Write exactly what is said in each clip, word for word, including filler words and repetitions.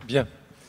Bien.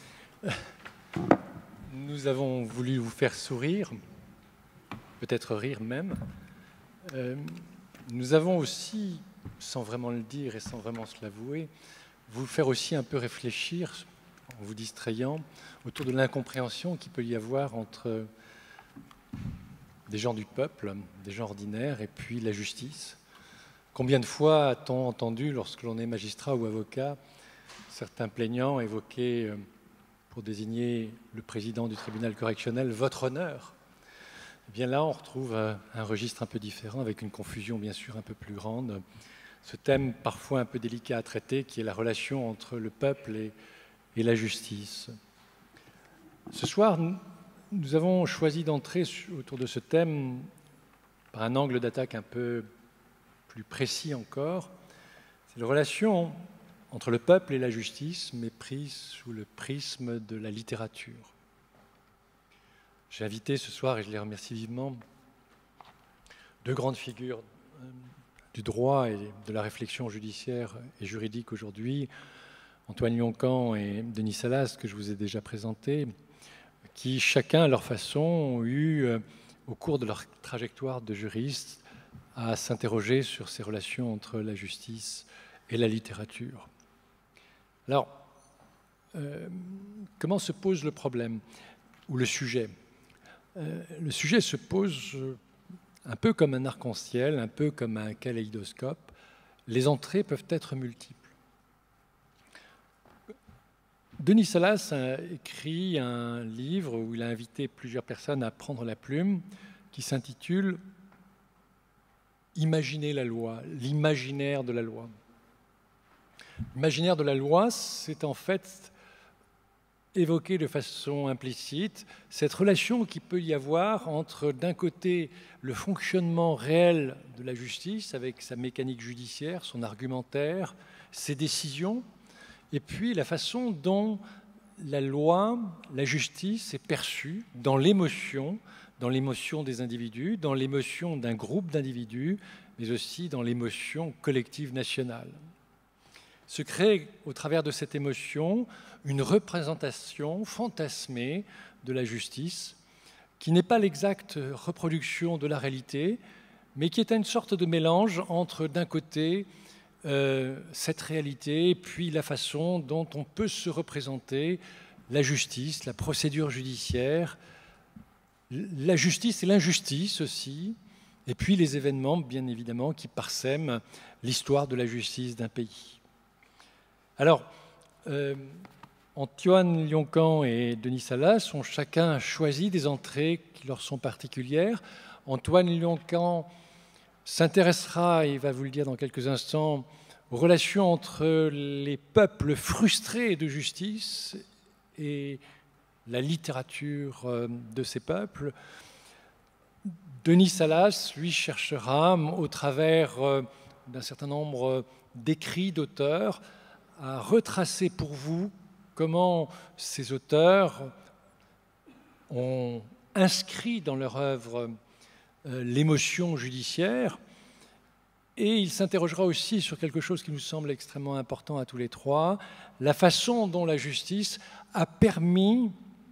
Nous avons voulu vous faire sourire, peut-être rire même. Euh, nous avons aussi, sans vraiment le dire et sans vraiment se l'avouer, vous faire aussi un peu réfléchir, en vous distrayant, autour de l'incompréhension qu'il peut y avoir entre des gens du peuple, des gens ordinaires, et puis la justice. Combien de fois a-t-on entendu, lorsque l'on est magistrat ou avocat, certains plaignants évoquer, pour désigner le président du tribunal correctionnel, « votre honneur ». Eh bien là, on retrouve un registre un peu différent, avec une confusion bien sûr un peu plus grande. Ce thème parfois un peu délicat à traiter, qui est la relation entre le peuple et, et la justice. Ce soir, nous avons choisi d'entrer autour de ce thème par un angle d'attaque un peu plus précis encore. C'est la relation entre le peuple et la justice, mais prise sous le prisme de la littérature. J'ai invité ce soir, et je les remercie vivement, deux grandes figures du droit et de la réflexion judiciaire et juridique aujourd'hui, Antoine Lyon-Caen et Denis Salas, que je vous ai déjà présentés, qui chacun à leur façon ont eu, au cours de leur trajectoire de juriste, à s'interroger sur ces relations entre la justice et la littérature. Alors, euh, comment se pose le problème ou le sujet? euh, Le sujet se pose un peu comme un arc-en-ciel, un peu comme un kaléidoscope. Les entrées peuvent être multiples. Denis Salas a écrit un livre où il a invité plusieurs personnes à prendre la plume, qui s'intitule « Imaginer la loi », l'imaginaire de la loi. L'imaginaire de la loi, c'est en fait évoquer de façon implicite cette relation qu'il peut y avoir entre, d'un côté, le fonctionnement réel de la justice, avec sa mécanique judiciaire, son argumentaire, ses décisions, et puis la façon dont la loi, la justice est perçue dans l'émotion, dans l'émotion des individus, dans l'émotion d'un groupe d'individus, mais aussi dans l'émotion collective nationale. Se crée, au travers de cette émotion, une représentation fantasmée de la justice, qui n'est pas l'exacte reproduction de la réalité, mais qui est une sorte de mélange entre, d'un côté, euh, cette réalité, et puis la façon dont on peut se représenter la justice, la procédure judiciaire, la justice et l'injustice aussi, et puis les événements, bien évidemment, qui parsèment l'histoire de la justice d'un pays. Alors, euh, Antoine Lyon-Caen et Denis Salas ont chacun choisi des entrées qui leur sont particulières. Antoine Lyon-Caen s'intéressera, et va vous le dire dans quelques instants, aux relations entre les peuples frustrés de justice et la littérature de ces peuples. Denis Salas, lui, cherchera, au travers d'un certain nombre d'écrits d'auteurs, à retracer pour vous comment ces auteurs ont inscrit dans leur œuvre euh, l'émotion judiciaire, et il s'interrogera aussi sur quelque chose qui nous semble extrêmement important à tous les trois, la façon dont la justice a permis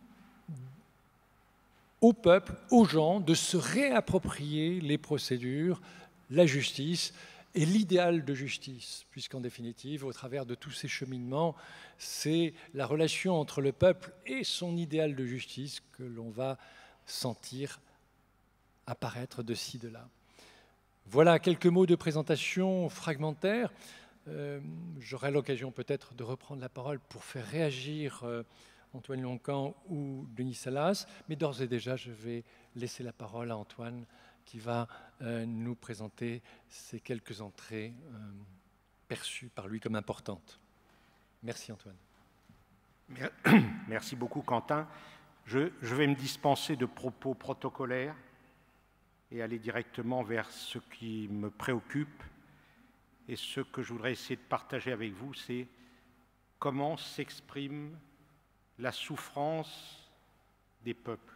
au peuple, aux gens, de se réapproprier les procédures, la justice, et l'idéal de justice, puisqu'en définitive, au travers de tous ces cheminements, c'est la relation entre le peuple et son idéal de justice que l'on va sentir apparaître de ci, de là. Voilà quelques mots de présentation fragmentaires. Euh, J'aurai l'occasion peut-être de reprendre la parole pour faire réagir euh, Antoine Lyon-Caen ou Denis Salas, mais d'ores et déjà, je vais laisser la parole à Antoine, qui va euh, nous présenter ces quelques entrées euh, perçues par lui comme importantes. Merci Antoine. Merci beaucoup Quentin. Je, je vais me dispenser de propos protocolaires et aller directement vers ce qui me préoccupe. Et ce que je voudrais essayer de partager avec vous, c'est comment s'exprime la souffrance des peuples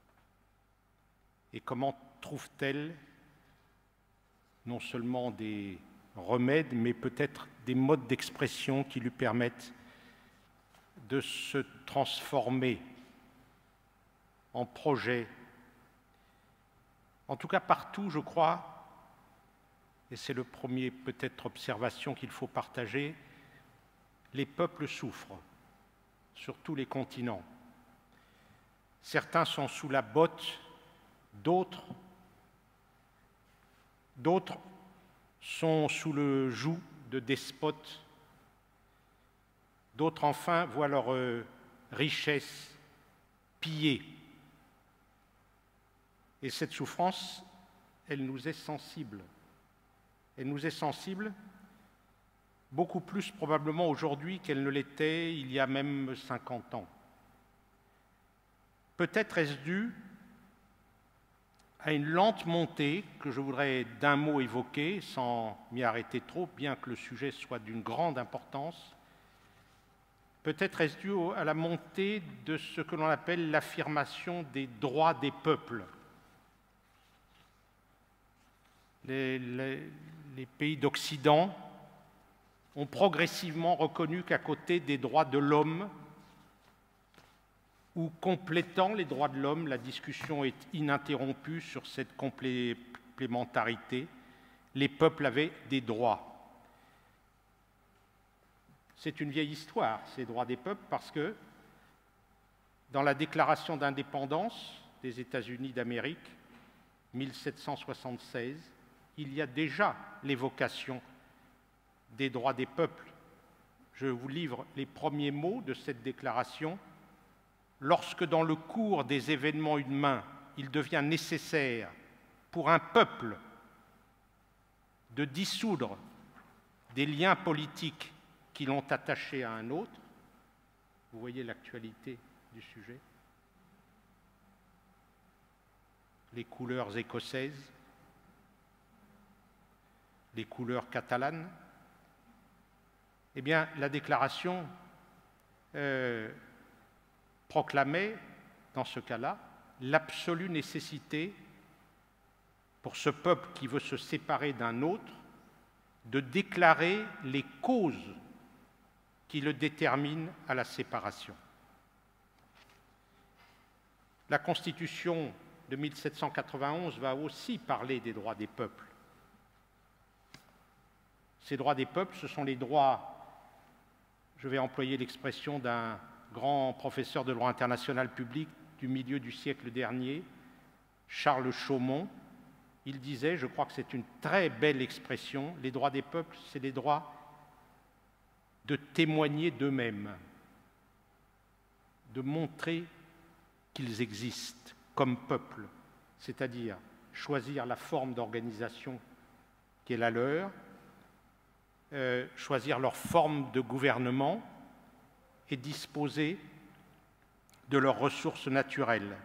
et comment trouve-t-elle non seulement des remèdes, mais peut-être des modes d'expression qui lui permettent de se transformer en projet. En tout cas, partout, je crois, et c'est le premier peut-être observation qu'il faut partager, les peuples souffrent sur tous les continents. Certains sont sous la botte, d'autres, d'autres sont sous le joug de despotes, d'autres enfin voient leur euh, richesse pillée. Et cette souffrance, elle nous est sensible. Elle nous est sensible beaucoup plus probablement aujourd'hui qu'elle ne l'était il y a même cinquante ans. Peut-être est-ce dû à une lente montée que je voudrais d'un mot évoquer, sans m'y arrêter trop, bien que le sujet soit d'une grande importance. Peut-être est-ce dû à la montée de ce que l'on appelle l'affirmation des droits des peuples. Les, les, les pays d'Occident ont progressivement reconnu qu'à côté des droits de l'homme, ou complétant les droits de l'homme, la discussion est ininterrompue sur cette complémentarité, les peuples avaient des droits. C'est une vieille histoire, ces droits des peuples, parce que dans la déclaration d'indépendance des États-Unis d'Amérique, mille sept cent soixante-seize, il y a déjà l'évocation des droits des peuples. Je vous livre les premiers mots de cette déclaration. Lorsque dans le cours des événements humains, il devient nécessaire pour un peuple de dissoudre des liens politiques qui l'ont attaché à un autre, vous voyez l'actualité du sujet, les couleurs écossaises, les couleurs catalanes, eh bien, la déclaration euh, proclamait, dans ce cas-là, l'absolue nécessité pour ce peuple qui veut se séparer d'un autre de déclarer les causes qui le déterminent à la séparation. La Constitution de mille sept cent quatre-vingt-onze va aussi parler des droits des peuples. Ces droits des peuples, ce sont les droits, je vais employer l'expression d'un grand professeur de droit international public du milieu du siècle dernier, Charles Chaumont. Il disait, je crois que c'est une très belle expression, les droits des peuples, c'est les droits de témoigner d'eux-mêmes, de montrer qu'ils existent comme peuple, c'est-à-dire choisir la forme d'organisation qui est la leur, euh, choisir leur forme de gouvernement et disposer de leurs ressources naturelles.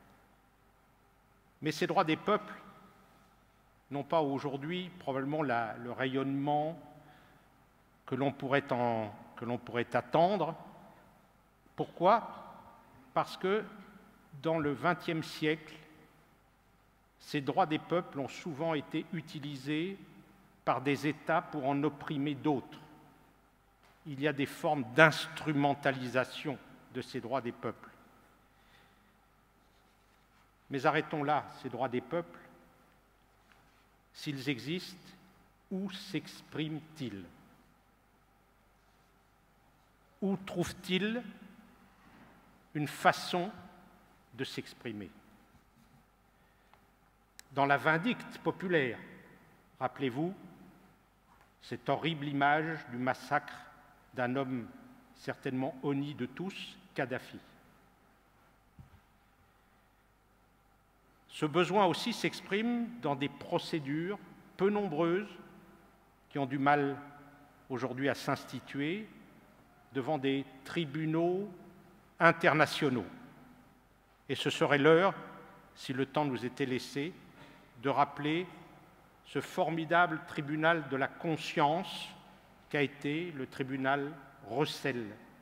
Mais ces droits des peuples n'ont pas aujourd'hui probablement la, le rayonnement que l'on pourrait, en, que l'on pourrait attendre. Pourquoi? Parce que dans le vingtième siècle, ces droits des peuples ont souvent été utilisés par des États pour en opprimer d'autres. Il y a des formes d'instrumentalisation de ces droits des peuples. Mais arrêtons là, ces droits des peuples. S'ils existent, où s'expriment-ils? Où trouvent-ils une façon de s'exprimer? Dans la vindicte populaire, rappelez-vous, cette horrible image du massacre d'un homme certainement honni de tous, Kadhafi. Ce besoin aussi s'exprime dans des procédures peu nombreuses qui ont du mal aujourd'hui à s'instituer devant des tribunaux internationaux. Et ce serait l'heure, si le temps nous était laissé, de rappeler ce formidable tribunal de la conscience qu'a été le tribunal Rössell,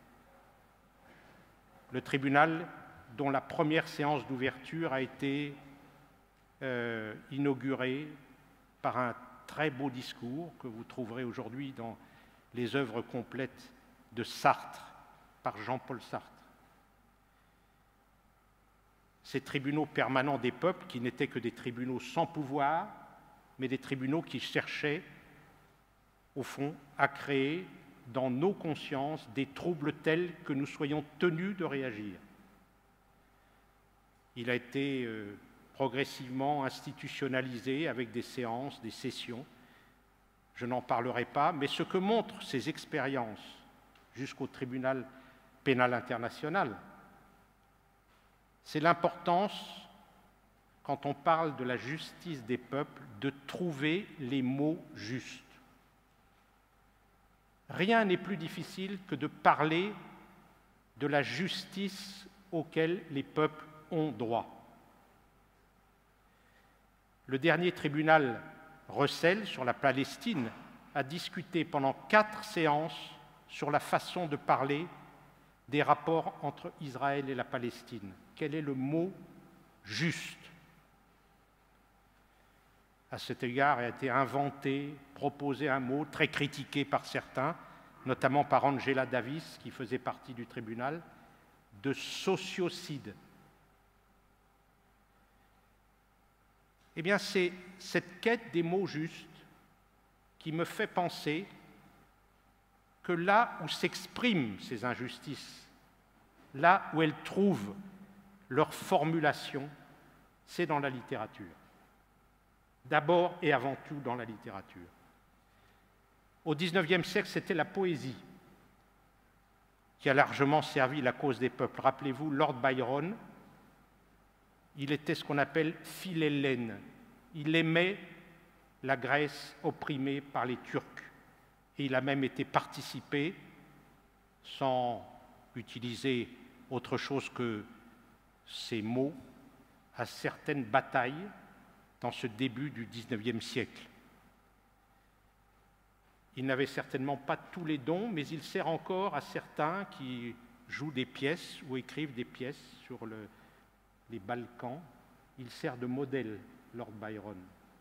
le tribunal dont la première séance d'ouverture a été euh, inaugurée par un très beau discours que vous trouverez aujourd'hui dans les œuvres complètes de Sartre par Jean-Paul Sartre. Ces tribunaux permanents des peuples qui n'étaient que des tribunaux sans pouvoir, mais des tribunaux qui cherchaient, au fond, à créer dans nos consciences des troubles tels que nous soyons tenus de réagir. Il a été euh, progressivement institutionnalisé avec des séances, des sessions. Je n'en parlerai pas, mais ce que montrent ces expériences jusqu'au tribunal pénal international, c'est l'importance, quand on parle de la justice des peuples, de trouver les mots justes. Rien n'est plus difficile que de parler de la justice auquel les peuples ont droit. Le dernier tribunal Russell sur la Palestine a discuté pendant quatre séances sur la façon de parler des rapports entre Israël et la Palestine. Quel est le mot juste? À cet égard, a été inventé, proposé un mot très critiqué par certains, notamment par Angela Davis, qui faisait partie du tribunal, de sociocide. Eh bien, c'est cette quête des mots justes qui me fait penser que là où s'expriment ces injustices, là où elles trouvent leur formulation, c'est dans la littérature. D'abord et avant tout dans la littérature. Au dix-neuvième siècle, c'était la poésie qui a largement servi la cause des peuples. Rappelez-vous, Lord Byron, il était ce qu'on appelle philhellène. Il aimait la Grèce opprimée par les Turcs. Et il a même été participé, sans utiliser autre chose que ces mots, à certaines batailles dans ce début du dix-neuvième siècle. Il n'avait certainement pas tous les dons, mais il sert encore à certains qui jouent des pièces ou écrivent des pièces sur le, les Balkans. Il sert de modèle, Lord Byron.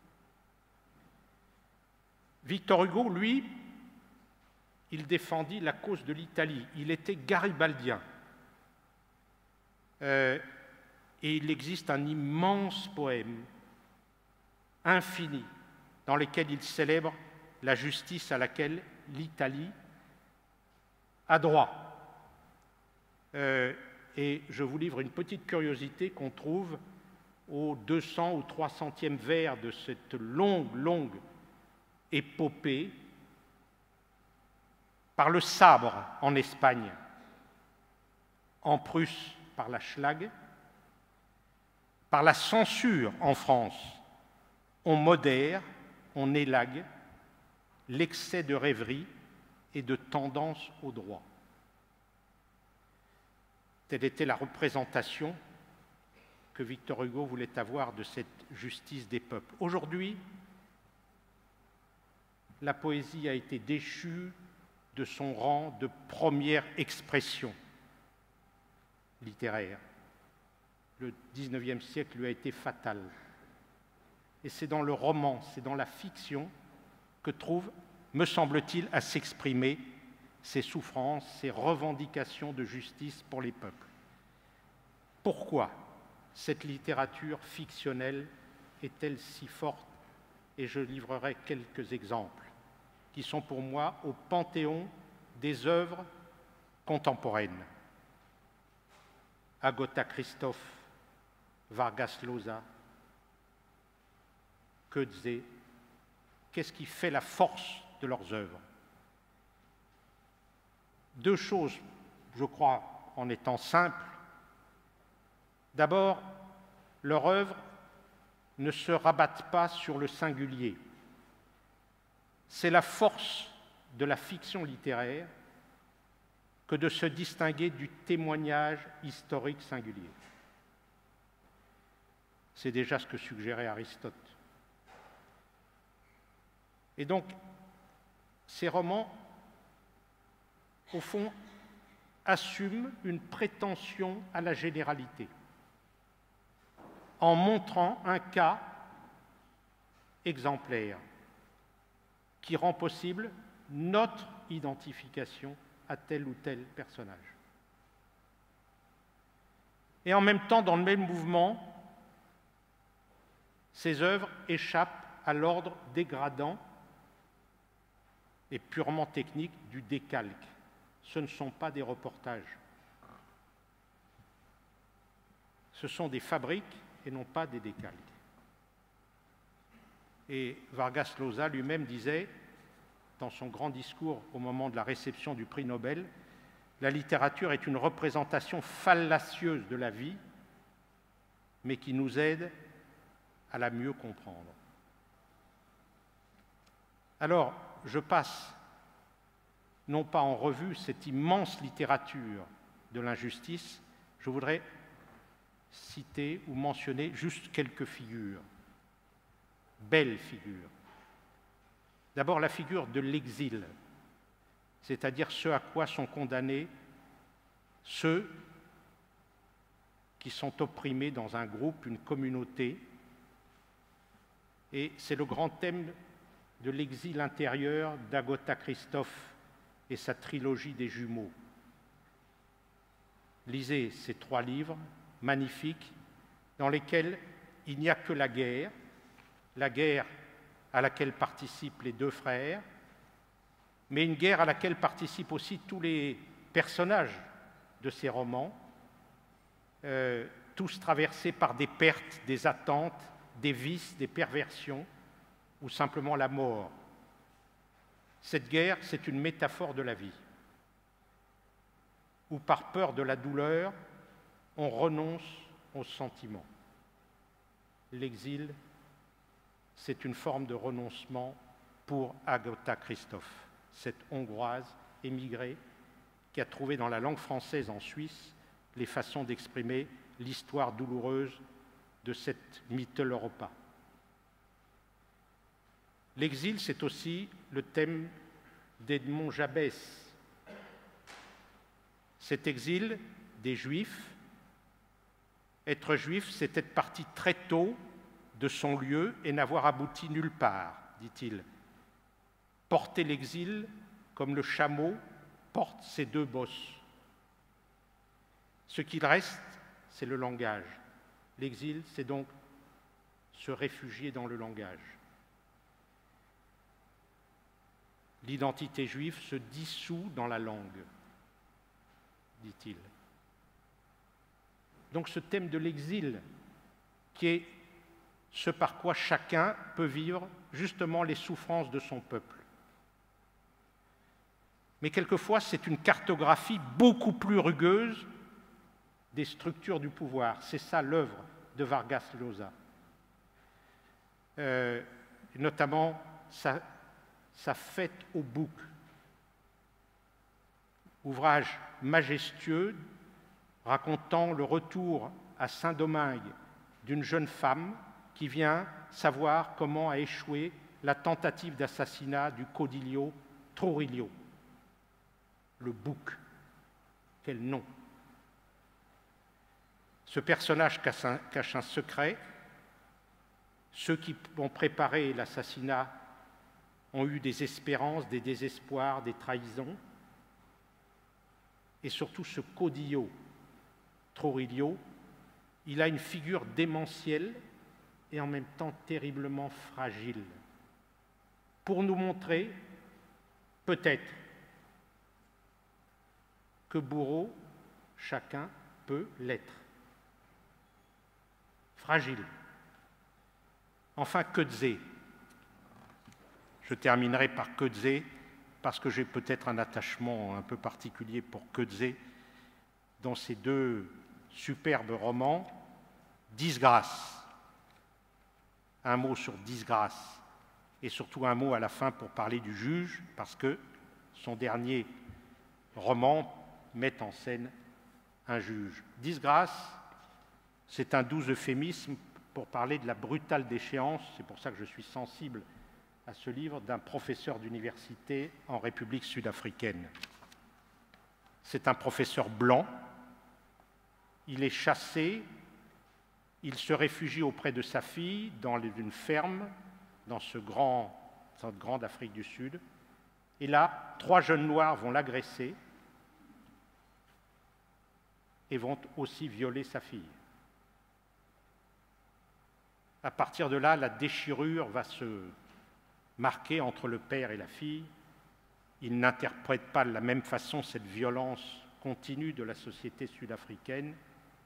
Victor Hugo, lui, il défendit la cause de l'Italie. Il était garibaldien. Euh, et il existe un immense poème, infini, dans lequel il célèbre la justice à laquelle l'Italie a droit. Euh, et je vous livre une petite curiosité qu'on trouve au deux cents ou trois centième vers de cette longue, longue épopée, par le sabre en Espagne, en Prusse par la Schlag, par la censure en France, on modère, on élague l'excès de rêverie et de tendance au droit. Telle était la représentation que Victor Hugo voulait avoir de cette justice des peuples. Aujourd'hui, la poésie a été déchue de son rang de première expression littéraire. Le dix-neuvième siècle lui a été fatal. Et c'est dans le roman, c'est dans la fiction que trouvent, me semble-t-il, à s'exprimer ces souffrances, ces revendications de justice pour les peuples. Pourquoi cette littérature fictionnelle est-elle si forte? Et je livrerai quelques exemples qui sont pour moi au panthéon des œuvres contemporaines. Agatha Christophe, Vargas Llosa, Coetzee, qu'est-ce qui fait la force de leurs œuvres? Deux choses, je crois, en étant simples. D'abord, leurs œuvres ne se rabattent pas sur le singulier. C'est la force de la fiction littéraire que de se distinguer du témoignage historique singulier. C'est déjà ce que suggérait Aristote. Et donc, ces romans, au fond, assument une prétention à la généralité, en montrant un cas exemplaire qui rend possible notre identification à tel ou tel personnage. Et en même temps, dans le même mouvement, ces œuvres échappent à l'ordre dégradant et purement technique du décalque. Ce ne sont pas des reportages. Ce sont des fabriques et non pas des décalques. Et Vargas Llosa lui-même disait, dans son grand discours au moment de la réception du prix Nobel, « La littérature est une représentation fallacieuse de la vie, mais qui nous aide à la mieux comprendre. » Alors, je passe non pas en revue cette immense littérature de l'injustice, je voudrais citer ou mentionner juste quelques figures, belles figures. D'abord, la figure de l'exil, c'est-à-dire ce à quoi sont condamnés ceux qui sont opprimés dans un groupe, une communauté. Et c'est le grand thème de l'exil intérieur d'Agatha Christophe et sa trilogie des jumeaux. Lisez ces trois livres magnifiques dans lesquels il n'y a que la guerre, la guerre à laquelle participent les deux frères, mais une guerre à laquelle participent aussi tous les personnages de ces romans, euh, tous traversés par des pertes, des attentes, des vices, des perversions, ou simplement la mort. Cette guerre, c'est une métaphore de la vie, où par peur de la douleur, on renonce aux sentiments. L'exil, c'est une forme de renoncement pour Agatha Christophe, cette Hongroise émigrée qui a trouvé dans la langue française en Suisse les façons d'exprimer l'histoire douloureuse de cette Mitteleuropa. L'exil, c'est aussi le thème d'Edmond Jabès. Cet exil des Juifs, être juif, c'est être parti très tôt de son lieu et n'avoir abouti nulle part, dit-il. Porter l'exil comme le chameau porte ses deux bosses. Ce qu'il reste, c'est le langage. L'exil, c'est donc se réfugier dans le langage. L'identité juive se dissout dans la langue, dit-il. Donc ce thème de l'exil, qui est ce par quoi chacun peut vivre justement les souffrances de son peuple. Mais quelquefois, c'est une cartographie beaucoup plus rugueuse des structures du pouvoir. C'est ça l'œuvre de Vargas Llosa. Euh, notamment sa, sa Fête au bouc, ouvrage majestueux racontant le retour à Saint-Domingue d'une jeune femme qui vient savoir comment a échoué la tentative d'assassinat du caudillo Trorillo. Le bouc, quel nom! Ce personnage cache un, cache un secret. Ceux qui ont préparé l'assassinat ont eu des espérances, des désespoirs, des trahisons. Et surtout ce caudillo Trorillo, il a une figure démentielle et en même temps terriblement fragile, pour nous montrer, peut-être, que bourreau, chacun peut l'être. Fragile. Enfin, Coetzee. Je terminerai par Coetzee, parce que j'ai peut-être un attachement un peu particulier pour Coetzee, dans ces deux superbes romans, Disgrâce. Un mot sur Disgrâce, et surtout un mot à la fin pour parler du juge, parce que son dernier roman met en scène un juge. Disgrâce, c'est un doux euphémisme pour parler de la brutale déchéance, c'est pour ça que je suis sensible à ce livre, d'un professeur d'université en République sud-africaine. C'est un professeur blanc, il est chassé, il se réfugie auprès de sa fille dans une ferme, dans ce grand, cette grande Afrique du Sud, et là, trois jeunes noirs vont l'agresser, et vont aussi violer sa fille. À partir de là, la déchirure va se marquer entre le père et la fille. Il n'interprète pas de la même façon cette violence continue de la société sud-africaine.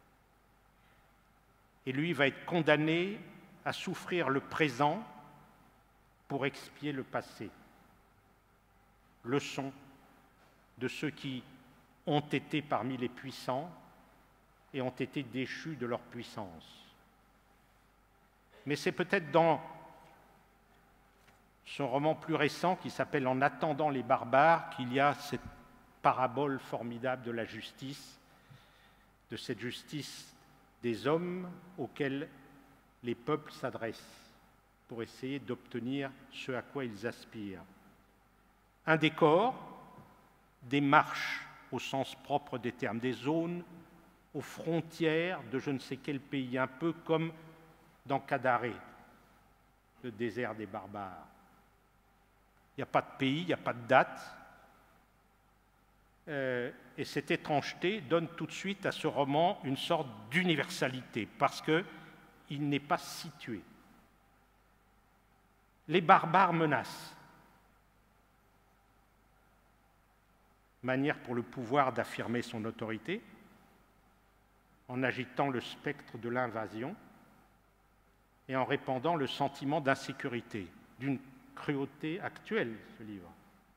Et lui va être condamné à souffrir le présent pour expier le passé. Leçon de ceux qui ont été parmi les puissants et ont été déchus de leur puissance. Mais c'est peut-être dans son roman plus récent qui s'appelle « En attendant les barbares » qu'il y a cette parabole formidable de la justice, de cette justice des hommes auxquels les peuples s'adressent pour essayer d'obtenir ce à quoi ils aspirent. Un décor, des marches au sens propre des termes, des zones aux frontières de je ne sais quel pays, un peu comme dans Kadaré, le désert des barbares. Il n'y a pas de pays, il n'y a pas de date. Euh, et cette étrangeté donne tout de suite à ce roman une sorte d'universalité, parce qu'il n'est pas situé. Les barbares menacent. Manière pour le pouvoir d'affirmer son autorité, en agitant le spectre de l'invasion et en répandant le sentiment d'insécurité, d'une cruauté actuelle, ce livre.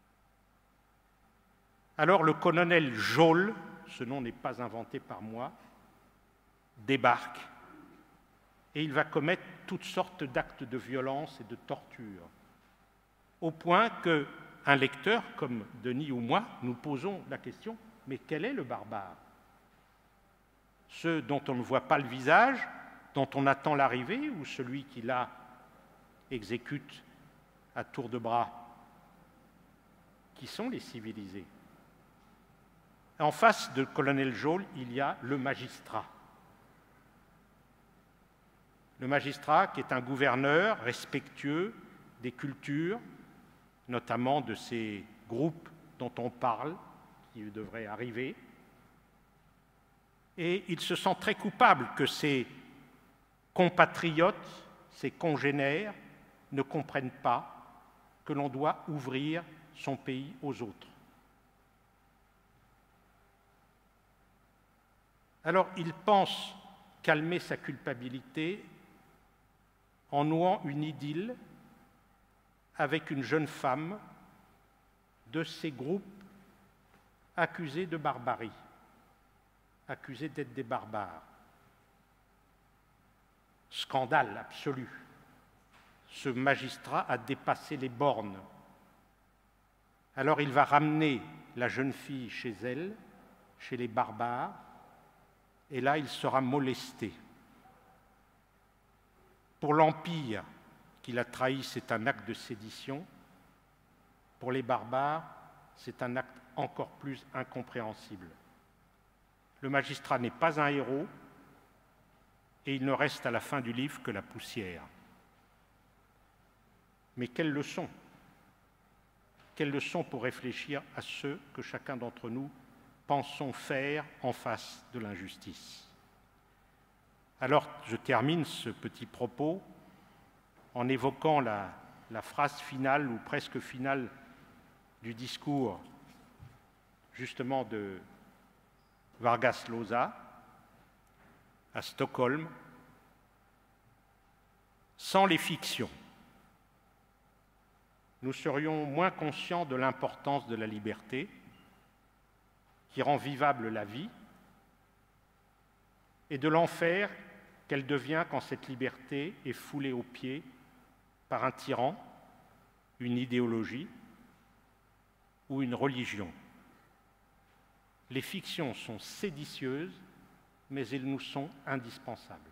Alors le colonel Jol, ce nom n'est pas inventé par moi, débarque et il va commettre toutes sortes d'actes de violence et de torture, au point qu'un lecteur comme Denis ou moi, nous posons la question, mais quel est le barbare? Ceux dont on ne voit pas le visage, dont on attend l'arrivée, ou celui qui là exécute à tour de bras? Qui sont les civilisés? En face de colonel Jol, il y a le magistrat. Le magistrat qui est un gouverneur respectueux des cultures, notamment de ces groupes dont on parle, qui devraient arriver. Et il se sent très coupable que ses compatriotes, ses congénères, ne comprennent pas que l'on doit ouvrir son pays aux autres. Alors il pense calmer sa culpabilité en nouant une idylle avec une jeune femme de ces groupes accusés de barbarie, accusés d'être des barbares. Scandale absolu. Ce magistrat a dépassé les bornes. Alors il va ramener la jeune fille chez elle, chez les barbares, et là il sera molesté. Pour l'Empire qu'il a trahi, c'est un acte de sédition. Pour les barbares, c'est un acte encore plus incompréhensible. Le magistrat n'est pas un héros, et il ne reste à la fin du livre que la poussière. Mais quelle leçon! Quelle leçon pour réfléchir à ce que chacun d'entre nous pensons faire en face de l'injustice. Alors, je termine ce petit propos en évoquant la, la phrase finale, ou presque finale, du discours, justement, de Vargas Llosa à Stockholm. Sans les fictions, nous serions moins conscients de l'importance de la liberté, qui rend vivable la vie, et de l'enfer qu'elle devient quand cette liberté est foulée aux pieds par un tyran, une idéologie ou une religion. Les fictions sont séditieuses, mais elles nous sont indispensables.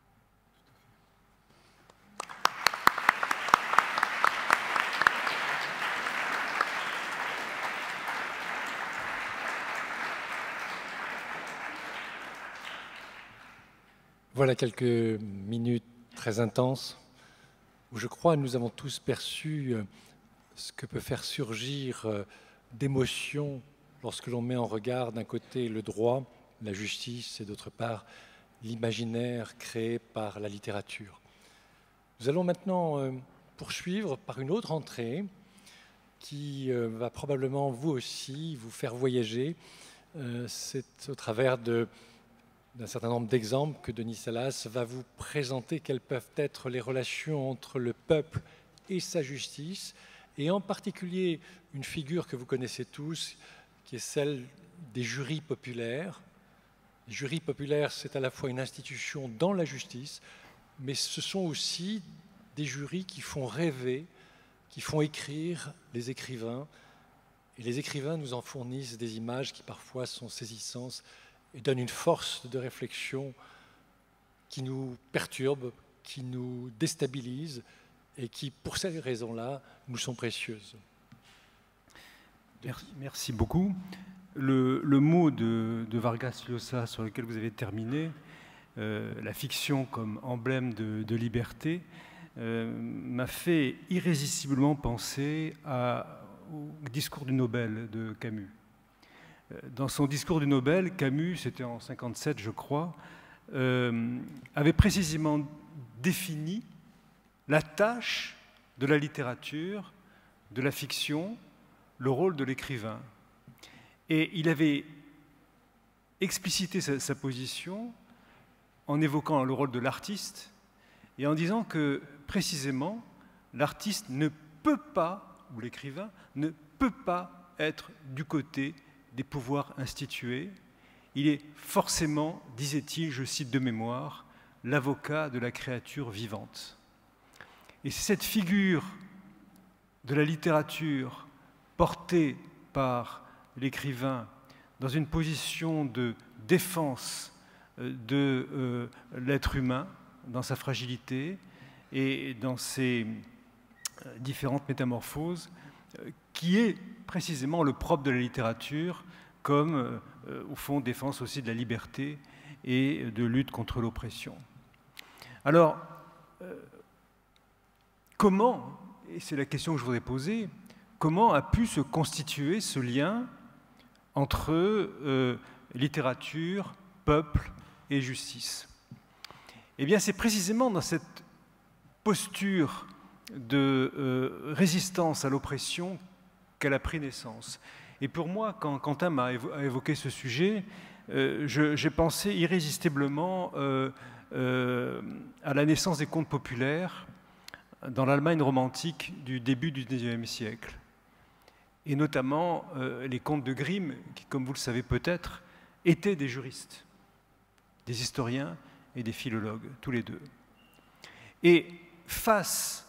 Voilà quelques minutes très intenses où je crois que nous avons tous perçu ce que peut faire surgir d'émotions lorsque l'on met en regard d'un côté le droit la justice et d'autre part l'imaginaire créé par la littérature. Nous allons maintenant euh, poursuivre par une autre entrée qui euh, va probablement vous aussi vous faire voyager. Euh, C'est au travers de d'un certain nombre d'exemples que Denis Salas va vous présenter quelles peuvent être les relations entre le peuple et sa justice, et en particulier une figure que vous connaissez tous, qui est celle des jurys populaires. Les jurys populaires, c'est à la fois une institution dans la justice, mais ce sont aussi des jurys qui font rêver, qui font écrire les écrivains, et les écrivains nous en fournissent des images qui parfois sont saisissantes et donne une force de réflexion qui nous perturbe, qui nous déstabilise et qui, pour ces raisons-là, nous sont précieuses. Merci, merci beaucoup. Le, le mot de, de Vargas Llosa sur lequel vous avez terminé, euh, la fiction comme emblème de, de liberté, euh, m'a fait irrésistiblement penser à, au discours du Nobel de Camus. Dans son discours du Nobel, Camus, c'était en cinquante-sept je crois, euh, avait précisément défini la tâche de la littérature, de la fiction, le rôle de l'écrivain. Et il avait explicité sa, sa position en évoquant le rôle de l'artiste et en disant que précisément l'artiste ne peut pas, ou l'écrivain, ne peut pas être du côté des pouvoirs institués. Il est forcément, disait-il, je cite de mémoire, l'avocat de la créature vivante. Et c'est cette figure de la littérature portée par l'écrivain dans une position de défense de euh, l'être humain, dans sa fragilité et dans ses différentes métamorphoses, qui est précisément le propre de la littérature, comme, euh, au fond, défense aussi de la liberté et de lutte contre l'oppression. Alors, euh, comment, et c'est la question que je voudrais poser, comment a pu se constituer ce lien entre euh, littérature, peuple et justice? Eh bien, c'est précisément dans cette posture de euh, résistance à l'oppression qu'elle a pris naissance. Et pour moi, quand Quentin m'a évo évoqué ce sujet, euh, j'ai pensé irrésistiblement euh, euh, à la naissance des contes populaires dans l'Allemagne romantique du début du dix-neuvième siècle. Et notamment euh, les contes de Grimm, qui, comme vous le savez peut-être, étaient des juristes, des historiens et des philologues, tous les deux. Et face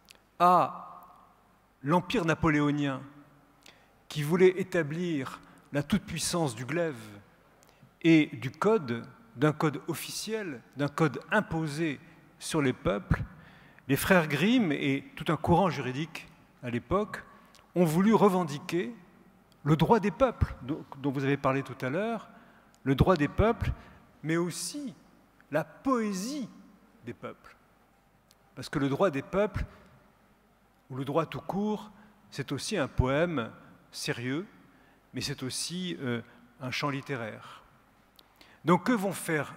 à l'empire napoléonien, qui voulait établir la toute-puissance du glaive et du code, d'un code officiel, d'un code imposé sur les peuples, les frères Grimm et tout un courant juridique à l'époque ont voulu revendiquer le droit des peuples, dont vous avez parlé tout à l'heure, le droit des peuples, mais aussi la poésie des peuples. Parce que le droit des peuples, ou le droit tout court, c'est aussi un poème sérieux, mais c'est aussi euh, un chant littéraire. Donc que vont faire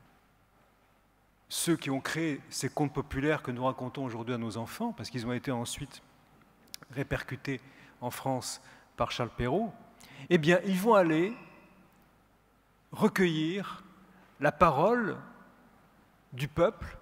ceux qui ont créé ces contes populaires que nous racontons aujourd'hui à nos enfants, parce qu'ils ont été ensuite répercutés en France par Charles Perrault? Eh bien, ils vont aller recueillir la parole du peuple,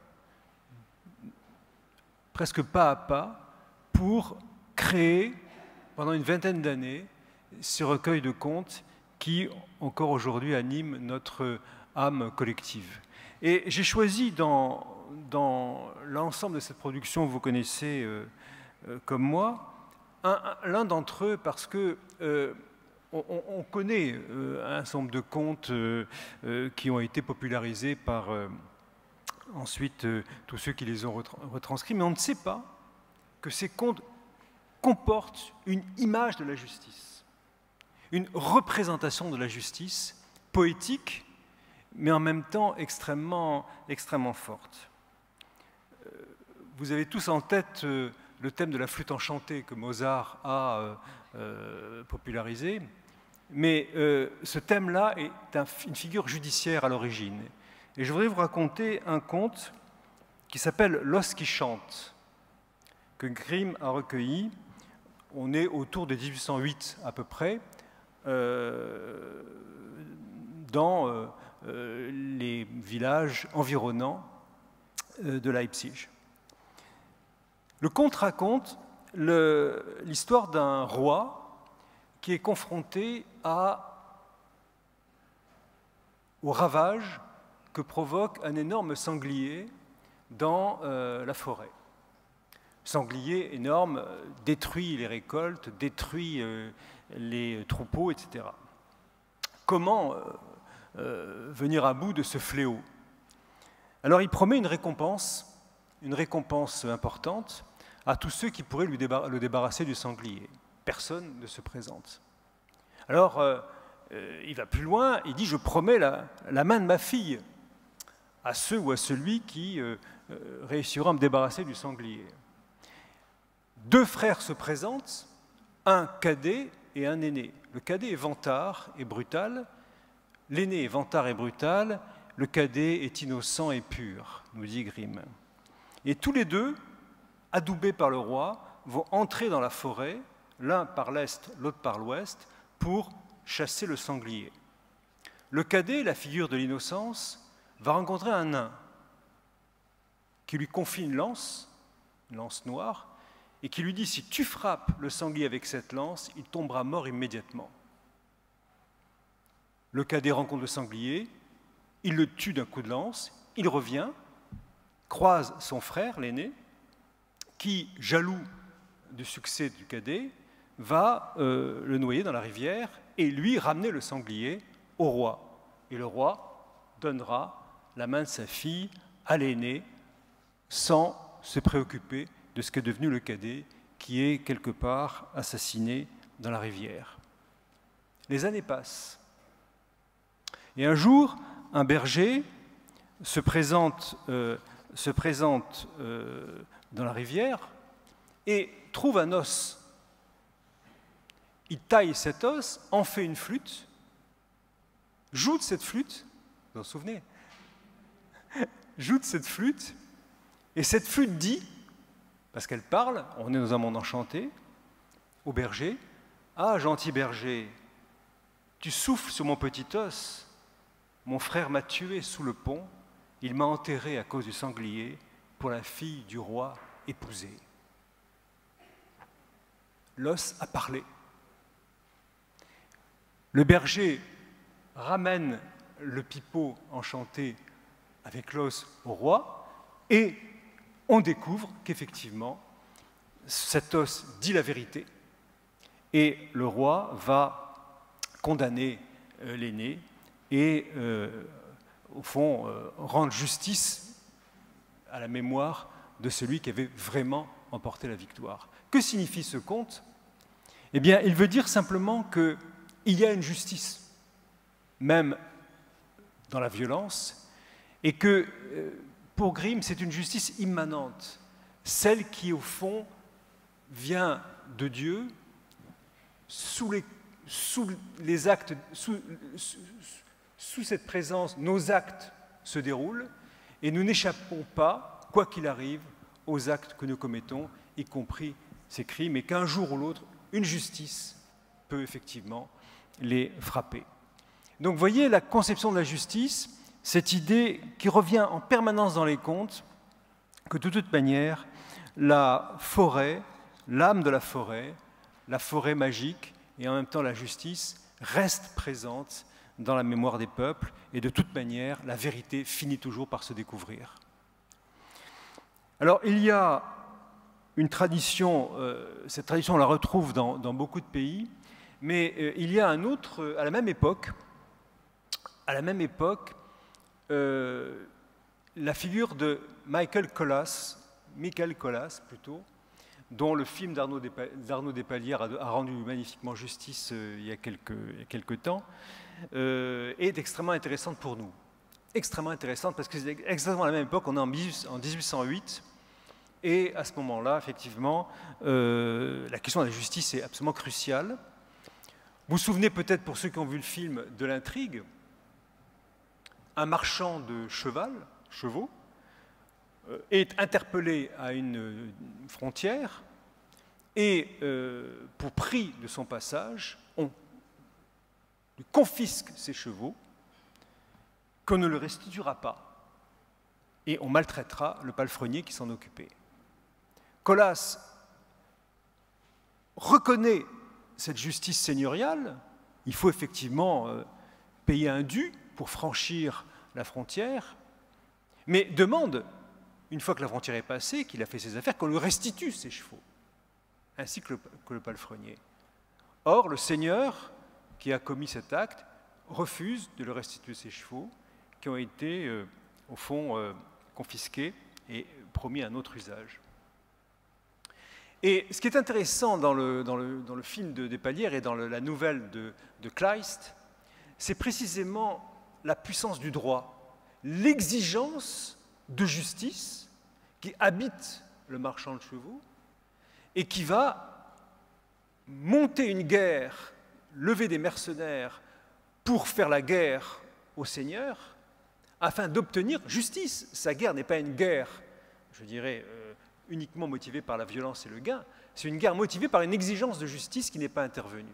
presque pas à pas, pour créer, pendant une vingtaine d'années, ces recueils de contes qui, encore aujourd'hui, animent notre âme collective. Et j'ai choisi dans, dans l'ensemble de cette production que vous connaissez euh, euh, comme moi, l'un d'entre eux parce que euh, on, on connaît euh, un certain nombre de contes euh, euh, qui ont été popularisés par euh, ensuite euh, tous ceux qui les ont retranscrits, mais on ne sait pas que ces contes comportent une image de la justice, une représentation de la justice poétique, mais en même temps extrêmement, extrêmement forte. Vous avez tous en tête le thème de la flûte enchantée que Mozart a euh, euh, popularisé. Mais euh, ce thème-là est un, une figure judiciaire à l'origine. Et je voudrais vous raconter un conte qui s'appelle L'os qui chante, que Grimm a recueilli. On est autour de mille huit cent huit à peu près, euh, dans euh, euh, les villages environnants euh, de Leipzig. Le conte raconte l'histoire d'un roi qui est confronté à, au ravage que provoque un énorme sanglier dans euh, la forêt. Sanglier énorme euh, détruit les récoltes, détruit euh, les troupeaux, et cetera. Comment euh, euh, venir à bout de ce fléau? Alors il promet une récompense, une récompense importante à tous ceux qui pourraient lui débar- le débarrasser du sanglier. Personne ne se présente. Alors euh, euh, il va plus loin, il dit « Je promets la, la main de ma fille à ceux ou à celui qui euh, euh, réussira à me débarrasser du sanglier. » Deux frères se présentent, un cadet et un aîné. Le cadet est vantard et brutal, l'aîné est vantard et brutal, le cadet est innocent et pur, nous dit Grimm. Et tous les deux, adoubés par le roi, vont entrer dans la forêt, l'un par l'est, l'autre par l'ouest, pour chasser le sanglier. Le cadet, la figure de l'innocence, va rencontrer un nain qui lui confie une lance, une lance noire, et qui lui dit « Si tu frappes le sanglier avec cette lance, il tombera mort immédiatement. » Le cadet rencontre le sanglier, il le tue d'un coup de lance, il revient, croise son frère, l'aîné, qui, jaloux du succès du cadet, va euh, le noyer dans la rivière et lui ramener le sanglier au roi. Et le roi donnera la main de sa fille à l'aîné sans se préoccuper de ce qu'est devenu le cadet, qui est quelque part assassiné dans la rivière. Les années passent. Et un jour, un berger se présente, euh, se présente euh, dans la rivière et trouve un os. Il taille cet os, en fait une flûte, joue de cette flûte, vous vous en souvenez, joue de cette flûte, et cette flûte dit, parce qu'elle parle, on est dans un monde enchanté, au berger, « Ah, gentil berger, tu souffles sur mon petit os, mon frère m'a tué sous le pont, il m'a enterré à cause du sanglier pour la fille du roi épousée. » L'os a parlé. Le berger ramène le pipeau enchanté avec l'os au roi et on découvre qu'effectivement, cet os dit la vérité et le roi va condamner euh, l'aîné et, euh, au fond, euh, rendre justice à la mémoire de celui qui avait vraiment emporté la victoire. Que signifie ce conte? Eh bien, il veut dire simplement qu'il y a une justice, même dans la violence, et que, euh, pour Grimm, c'est une justice immanente, celle qui, au fond, vient de Dieu sous les, sous les actes, sous, sous, sous cette présence, nos actes se déroulent et nous n'échappons pas, quoi qu'il arrive, aux actes que nous commettons, y compris ces crimes, et qu'un jour ou l'autre, une justice peut effectivement les frapper. Donc, vous voyez la conception de la justice, cette idée qui revient en permanence dans les contes, que de toute manière, la forêt, l'âme de la forêt, la forêt magique et en même temps la justice reste présente dans la mémoire des peuples et de toute manière, la vérité finit toujours par se découvrir. Alors, il y a une tradition, euh, cette tradition on la retrouve dans, dans beaucoup de pays, mais euh, il y a un autre, euh, à la même époque, à la même époque, euh, la figure de Michael Colas, Michael Colas plutôt, dont le film d'Arnaud Despalières a, a rendu magnifiquement justice euh, il, y a quelques, il y a quelques temps, euh, est extrêmement intéressante pour nous. Extrêmement intéressante parce que c'est exactement à la même époque, on est en dix-huit cent huit, et à ce moment-là, effectivement, euh, la question de la justice est absolument cruciale. Vous vous souvenez peut-être, pour ceux qui ont vu le film, de l'intrigue. Un marchand de cheval, chevaux, euh, est interpellé à une frontière et, euh, pour prix de son passage, on lui confisque ses chevaux, qu'on ne le restituera pas, et on maltraitera le palefrenier qui s'en occupait. Colas reconnaît cette justice seigneuriale. Il faut effectivement euh, payer un dû pour franchir la frontière, mais demande, une fois que la frontière est passée, qu'il a fait ses affaires, qu'on lui restitue ses chevaux, ainsi que le, que le palefrenier. Or, le seigneur qui a commis cet acte refuse de lui restituer ses chevaux, qui ont été, euh, au fond, euh, confisqués et promis un autre usage. Et ce qui est intéressant dans le, dans le, dans le film de Despalières et dans le, la nouvelle de, de Kleist, c'est précisément la puissance du droit, l'exigence de justice qui habite le marchand de chevaux et qui va monter une guerre, lever des mercenaires pour faire la guerre au seigneur afin d'obtenir justice. Sa guerre n'est pas une guerre, je dirais, euh, uniquement motivée par la violence et le gain, c'est une guerre motivée par une exigence de justice qui n'est pas intervenue.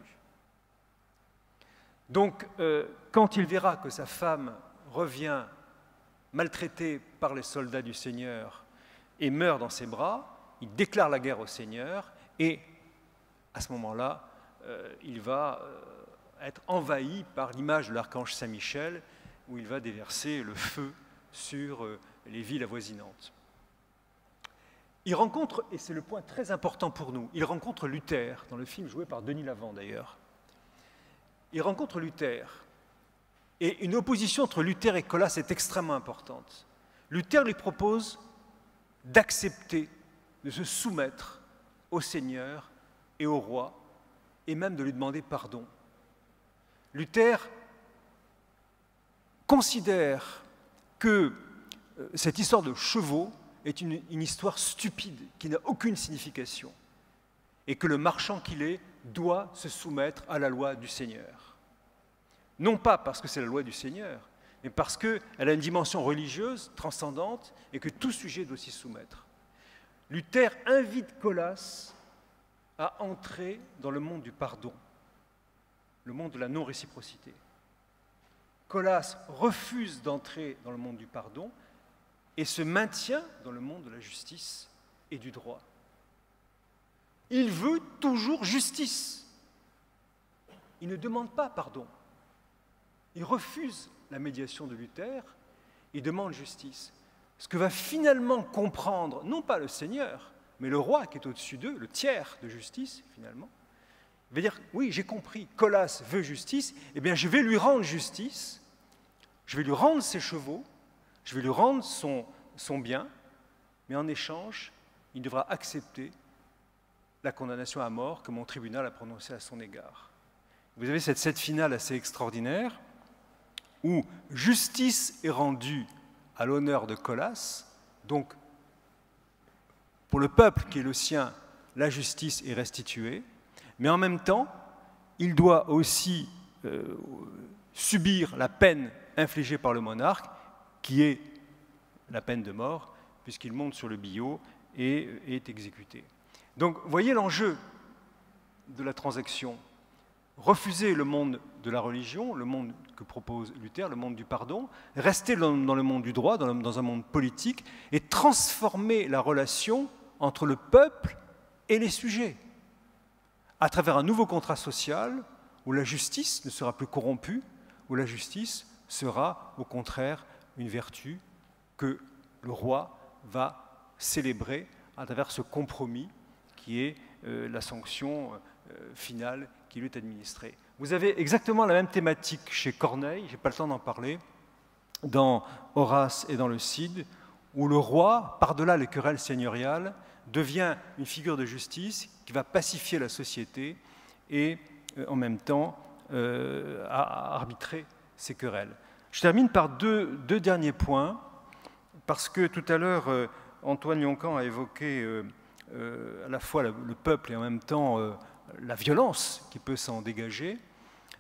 Donc, euh, quand il verra que sa femme revient maltraitée par les soldats du Seigneur et meurt dans ses bras, il déclare la guerre au Seigneur et, à ce moment-là, euh, il va euh, être envahi par l'image de l'archange Saint-Michel, où il va déverser le feu sur euh, les villes avoisinantes. Il rencontre, et c'est le point très important pour nous, il rencontre Luther, dans le film joué par Denis Lavant d'ailleurs. Il rencontre Luther, et une opposition entre Luther et Colas est extrêmement importante. Luther lui propose d'accepter, de se soumettre au Seigneur et au roi, et même de lui demander pardon. Luther considère que cette histoire de chevaux est une, une histoire stupide, qui n'a aucune signification, et que le marchand qu'il est doit se soumettre à la loi du Seigneur. Non pas parce que c'est la loi du Seigneur, mais parce qu'elle a une dimension religieuse, transcendante, et que tout sujet doit s'y soumettre. Luther invite Colas à entrer dans le monde du pardon, le monde de la non-réciprocité. Colas refuse d'entrer dans le monde du pardon, et se maintient dans le monde de la justice et du droit. Il veut toujours justice. Il ne demande pas pardon. Il refuse la médiation de Luther, il demande justice. Ce que va finalement comprendre, non pas le Seigneur, mais le roi qui est au-dessus d'eux, le tiers de justice, finalement, il va dire, oui, j'ai compris, Colas veut justice, eh bien je vais lui rendre justice, je vais lui rendre ses chevaux, je vais lui rendre son, son bien, mais en échange, il devra accepter la condamnation à mort que mon tribunal a prononcée à son égard. Vous avez cette scène finale assez extraordinaire où justice est rendue à l'honneur de Colas, donc pour le peuple qui est le sien, la justice est restituée, mais en même temps, il doit aussi euh, subir la peine infligée par le monarque, qui est la peine de mort, puisqu'il monte sur le billot et est exécuté. Donc, voyez l'enjeu de la transaction. Refuser le monde de la religion, le monde que propose Luther, le monde du pardon, rester dans le monde du droit, dans, le, dans un monde politique, et transformer la relation entre le peuple et les sujets, à travers un nouveau contrat social où la justice ne sera plus corrompue, où la justice sera au contraire une vertu que le roi va célébrer à travers ce compromis qui est euh, la sanction euh, finale qui lui est administrée. Vous avez exactement la même thématique chez Corneille, je n'ai pas le temps d'en parler, dans Horace et dans le Cid, où le roi, par-delà les querelles seigneuriales, devient une figure de justice qui va pacifier la société et euh, en même temps euh, arbitrer ces querelles. Je termine par deux, deux derniers points, parce que tout à l'heure, euh, Antoine Lyon-Caen a évoqué euh, euh, à la fois le, le peuple et en même temps euh, la violence qui peut s'en dégager.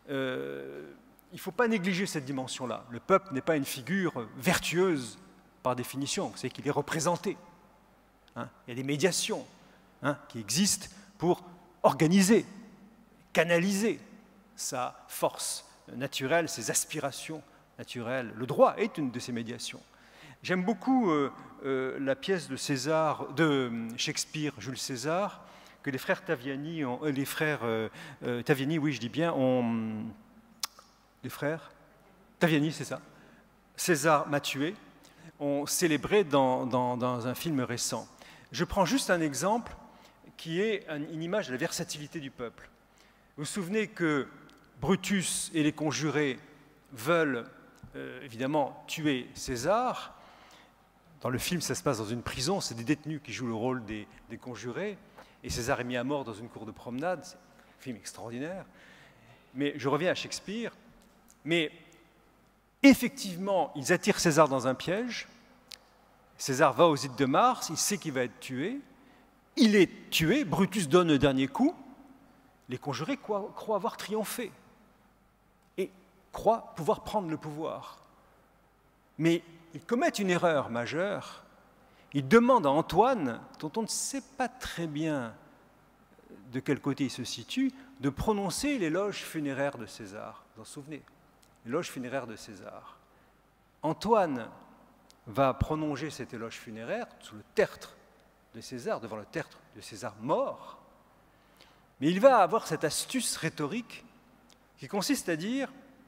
euh, il ne faut pas négliger cette dimension-là. Le peuple n'est pas une figure vertueuse par définition, vous savez qu'il est représenté. Hein, il y a des médiations hein, qui existent pour organiser, canaliser sa force naturelle, ses aspirations naturelles. Le droit est une de ces médiations. J'aime beaucoup euh, euh, la pièce de, César, de Shakespeare, Jules César, que les frères Taviani, ont, euh, les frères euh, euh, Taviani, oui, je dis bien, ont, les frères Taviani, c'est ça, César m'a tué, ont célébré dans, dans, dans un film récent. Je prends juste un exemple qui est une image de la versatilité du peuple. Vous vous souvenez que Brutus et les conjurés veulent euh, évidemment tuer César. Dans le film, ça se passe dans une prison, c'est des détenus qui jouent le rôle des, des conjurés, et César est mis à mort dans une cour de promenade. C'est un film extraordinaire. Mais je reviens à Shakespeare. Mais effectivement, ils attirent César dans un piège. César va aux îles de Mars, il sait qu'il va être tué. Il est tué, Brutus donne le dernier coup. Les conjurés croient, croient avoir triomphé et croient pouvoir prendre le pouvoir. Mais ils commettent une erreur majeure. Ils demandent à Antoine, dont on ne sait pas très bien de quel côté il se situe, de prononcer l'éloge funéraire de César. Vous vous en souvenez? L'éloge funéraire de César. Antoine va prolonger cet éloge funéraire sous le tertre de César, devant le tertre de César mort. Mais il va avoir cette astuce rhétorique qui consiste à dire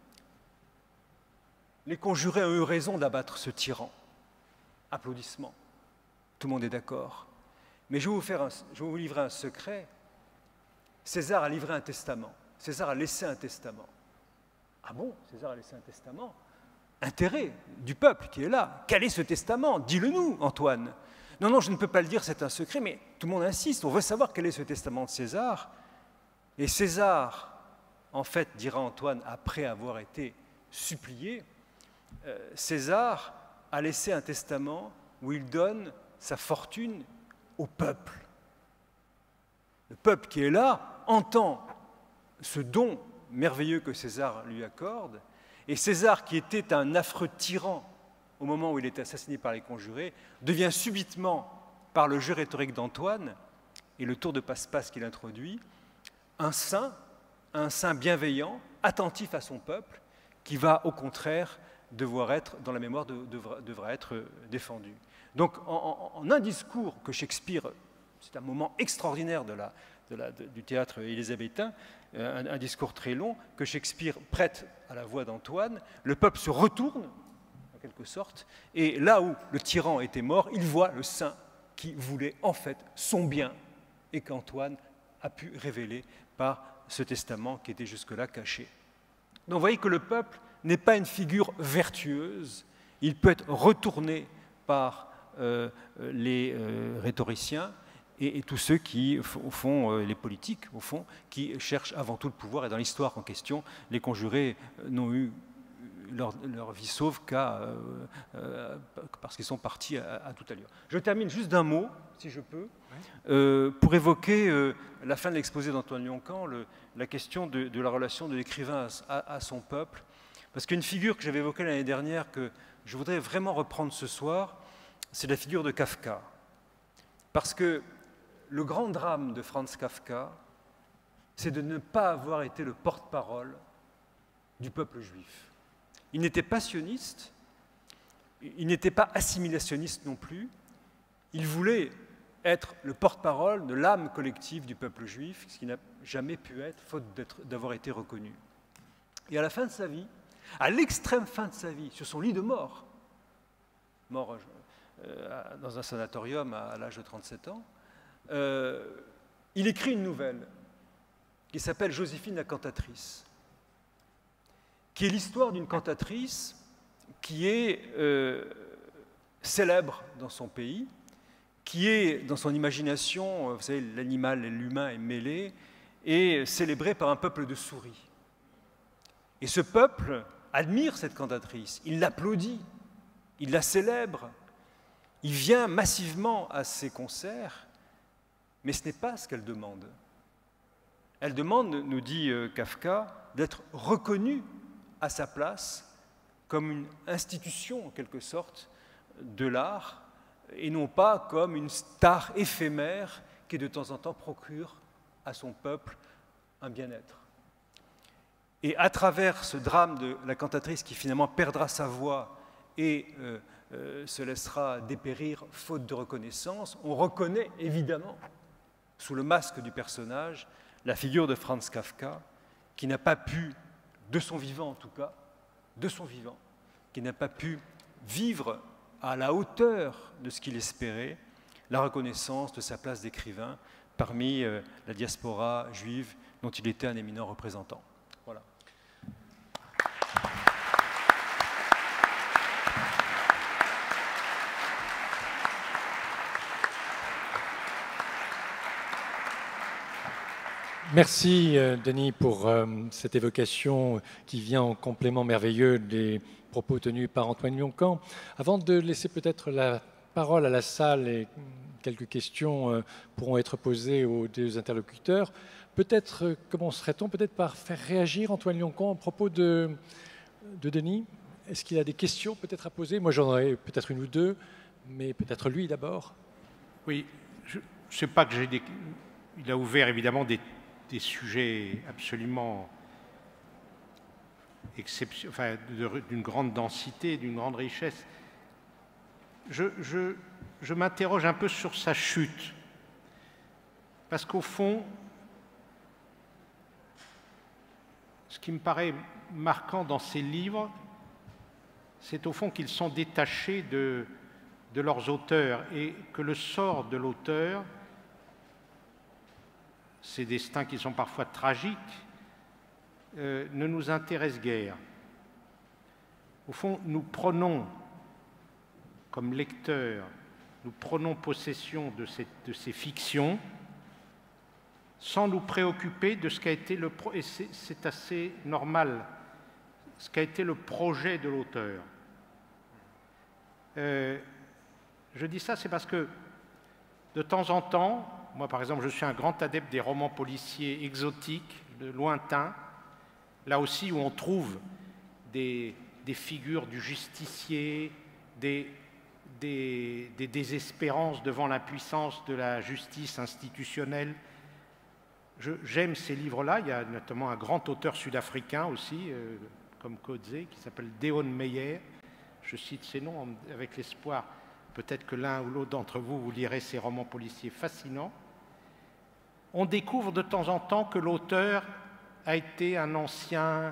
« Les conjurés ont eu raison d'abattre ce tyran. » Applaudissements. Tout le monde est d'accord. Mais je vais vous faire un, je vais vous livrer un secret. César a livré un testament. César a laissé un testament. Ah bon, César a laissé un testament? Intérêt du peuple qui est là. Quel est ce testament? Dis-le-nous, Antoine. Non, non, je ne peux pas le dire, c'est un secret, mais tout le monde insiste. On veut savoir quel est ce testament de César. Et César, en fait, dira Antoine, après avoir été supplié, euh, César a laissé un testament où il donne sa fortune au peuple. Le peuple qui est là entend ce don merveilleux que César lui accorde, et César, qui était un affreux tyran au moment où il est assassiné par les conjurés, devient subitement, par le jeu rhétorique d'Antoine et le tour de passe-passe qu'il introduit, un saint, un saint bienveillant, attentif à son peuple, qui va au contraire devoir être, dans la mémoire, de, devra, devra être défendu. Donc en, en, en un discours que Shakespeare, c'est un moment extraordinaire de la, de la, de, du théâtre élisabétain, un, un discours très long, que Shakespeare prête à la voix d'Antoine, le peuple se retourne, en quelque sorte, et là où le tyran était mort, il voit le saint qui voulait en fait son bien, et qu'Antoine a pu révéler par ce testament qui était jusque-là caché. Donc vous voyez que le peuple n'est pas une figure vertueuse, il peut être retourné par euh, les euh, rhétoriciens et, et tous ceux qui font, euh, les politiques, au fond, qui cherchent avant tout le pouvoir. Et dans l'histoire en question, les conjurés n'ont eu leur, leur vie sauve qu'à euh, euh, parce qu'ils sont partis à, à toute allure. Je termine juste d'un mot, si je peux, euh, pour évoquer euh, la fin de l'exposé d'Antoine Lyon-Can, le, la question de, de la relation de l'écrivain à, à, à son peuple. Parce qu'une figure que j'avais évoquée l'année dernière, que je voudrais vraiment reprendre ce soir, c'est la figure de Kafka. Parce que le grand drame de Franz Kafka, c'est de ne pas avoir été le porte-parole du peuple juif. Il n'était pas sioniste, il n'était pas assimilationniste non plus, il voulait être le porte-parole de l'âme collective du peuple juif, ce qui n'a jamais pu être, faute d'avoir été reconnu. Et à la fin de sa vie, à l'extrême fin de sa vie, sur son lit de mort, mort euh, dans un sanatorium à, à l'âge de trente-sept ans, euh, il écrit une nouvelle qui s'appelle Joséphine la cantatrice, qui est l'histoire d'une cantatrice qui est euh, célèbre dans son pays, qui est dans son imagination, vous savez, l'animal et l'humain est mêlé, et célébré par un peuple de souris. Et ce peuple admire cette cantatrice, il l'applaudit, il la célèbre, il vient massivement à ses concerts, mais ce n'est pas ce qu'elle demande. Elle demande, nous dit Kafka, d'être reconnue à sa place comme une institution, en quelque sorte, de l'art, et non pas comme une star éphémère qui, de temps en temps, procure à son peuple un bien-être. Et à travers ce drame de la cantatrice qui finalement perdra sa voix et euh, euh, se laissera dépérir faute de reconnaissance, on reconnaît évidemment, sous le masque du personnage, la figure de Franz Kafka, qui n'a pas pu, de son vivant en tout cas, de son vivant, qui n'a pas pu vivre à la hauteur de ce qu'il espérait, la reconnaissance de sa place d'écrivain parmi euh, la diaspora juive dont il était un éminent représentant. Voilà. Merci Denis pour euh, cette évocation qui vient en complément merveilleux des propos tenus par Antoine Lyon-Caen. Avant de laisser peut-être la parole à la salle et quelques questions euh, pourront être posées aux deux interlocuteurs, peut-être euh, commencerait-on peut-être par faire réagir Antoine Lyon-Caen à propos de, de Denis. Est-ce qu'il a des questions peut-être à poser? Moi j'en aurais peut-être une ou deux, mais peut-être lui d'abord. Oui, je ne sais pas que j'ai des... Il a ouvert évidemment des des sujets absolument exception, enfin, d'une grande densité, d'une grande richesse. Je, je, je m'interroge un peu sur sa chute, parce qu'au fond, ce qui me paraît marquant dans ces livres, c'est au fond qu'ils sont détachés de, de leurs auteurs et que le sort de l'auteur, ces destins qui sont parfois tragiques, euh, ne nous intéressent guère. Au fond, nous prenons, comme lecteurs, nous prenons possession de, cette, de ces fictions sans nous préoccuper de ce qu'a été le pro- et c'est, c'est assez normal, ce qu'a été le projet de l'auteur. Euh, je dis ça, c'est parce que de temps en temps, moi, par exemple, je suis un grand adepte des romans policiers exotiques, de lointains, là aussi où on trouve des, des figures du justicier, des, des, des désespérances devant l'impuissance de la justice institutionnelle. Je, j'aime ces livres-là. Il y a notamment un grand auteur sud-africain aussi, euh, comme Coetzee, qui s'appelle Deon Meyer. Je cite ces noms avec l'espoir, peut-être que l'un ou l'autre d'entre vous, vous lirez ces romans policiers fascinants. On découvre de temps en temps que l'auteur a été un ancien,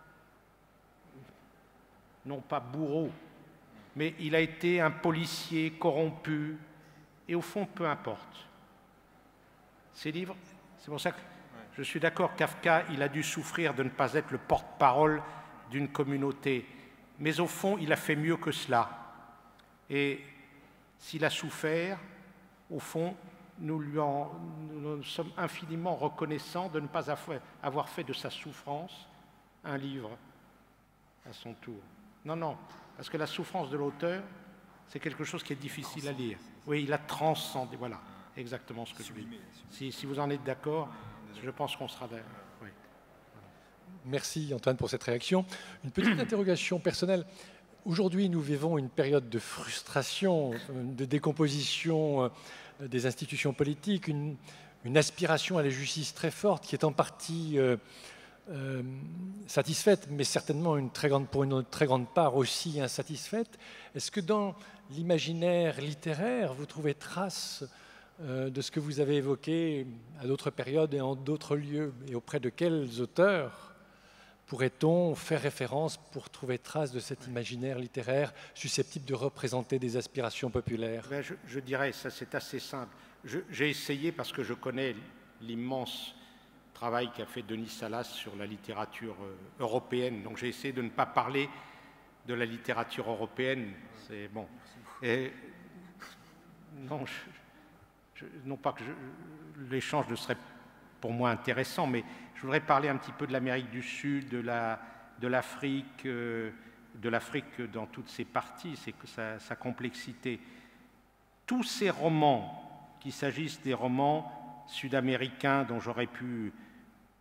non pas bourreau, mais il a été un policier corrompu, et au fond, peu importe. Ces livres, c'est pour ça que je suis d'accord, Kafka, il a dû souffrir de ne pas être le porte-parole d'une communauté, mais au fond, il a fait mieux que cela. Et s'il a souffert, au fond, Nous, lui en, nous sommes infiniment reconnaissants de ne pas avoir fait de sa souffrance un livre à son tour. Non, non, parce que la souffrance de l'auteur, c'est quelque chose qui est difficile à lire. Oui, il a transcendé, voilà, exactement ce que je dis. Si, si vous en êtes d'accord, je pense qu'on sera d'accord. Oui. Merci Antoine pour cette réaction. Une petite interrogation personnelle. Aujourd'hui, nous vivons une période de frustration, de décomposition des institutions politiques, une, une aspiration à la justice très forte qui est en partie euh, euh, satisfaite, mais certainement une très grande, pour une très grande part aussi insatisfaite. Est-ce que dans l'imaginaire littéraire, vous trouvez trace euh, de ce que vous avez évoqué à d'autres périodes et en d'autres lieux? Et auprès de quels auteurs pourrait-on faire référence pour trouver trace de cet imaginaire littéraire susceptible de représenter des aspirations populaires? Ben je, je dirais, ça c'est assez simple. Je, j'ai essayé, parce que je connais l'immense travail qu'a fait Denis Salas sur la littérature européenne, donc j'ai essayé de ne pas parler de la littérature européenne. C'est bon. Et, non, je, je, non pas que je, l'échange ne serait pour moi intéressant, mais je voudrais parler un petit peu de l'Amérique du Sud, de, la, de l'Afrique, euh, de l'Afrique dans toutes ses parties, c'est que sa, sa complexité. Tous ces romans, qu'il s'agisse des romans sud-américains dont j'aurais pu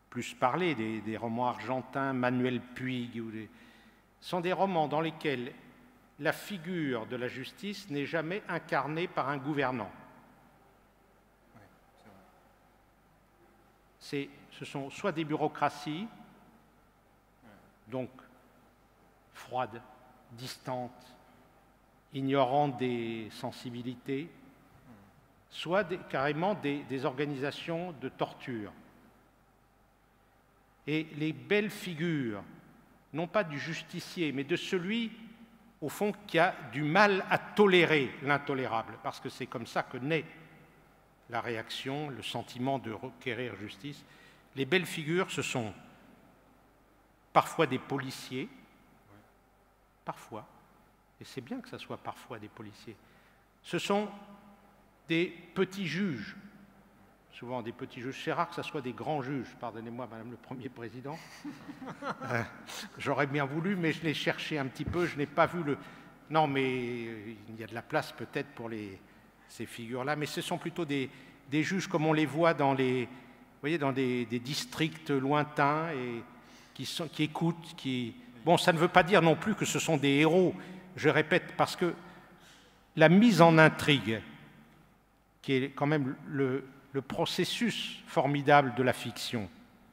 plus parlé, des, des romans argentins, Manuel Puig, ou des, sont des romans dans lesquels la figure de la justice n'est jamais incarnée par un gouvernant. C'est, ce sont soit des bureaucraties, donc froides, distantes, ignorant des sensibilités, soit des, carrément des, des organisations de torture. Et les belles figures, non pas du justicier, mais de celui, au fond, qui a du mal à tolérer l'intolérable, parce que c'est comme ça que naît la réaction, le sentiment de requérir justice. Les belles figures, ce sont parfois des policiers, parfois, et c'est bien que ce soit parfois des policiers, ce sont des petits juges, souvent des petits juges, c'est rare que ce soit des grands juges, pardonnez-moi Madame le Premier Président, euh, j'aurais bien voulu, mais je l'ai cherché un petit peu, je n'ai pas vu le... Non, mais il y a de la place peut-être pour les, ces figures-là, mais ce sont plutôt des, des juges comme on les voit dans, les, vous voyez, dans des, des districts lointains et qui, sont, qui écoutent, qui... Bon, ça ne veut pas dire non plus que ce sont des héros, je répète, parce que la mise en intrigue, qui est quand même le, le processus formidable de la fiction,